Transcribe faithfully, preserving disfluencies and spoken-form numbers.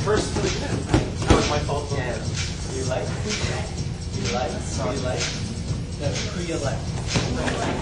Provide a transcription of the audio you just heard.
first for the kid. That was my fault. Yeah. You like? You like? You like? No, who you like?